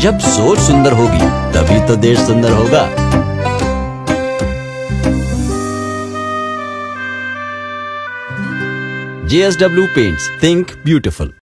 जब सोच सुंदर होगी तभी तो देश सुंदर होगा। JSW Paints, think beautiful।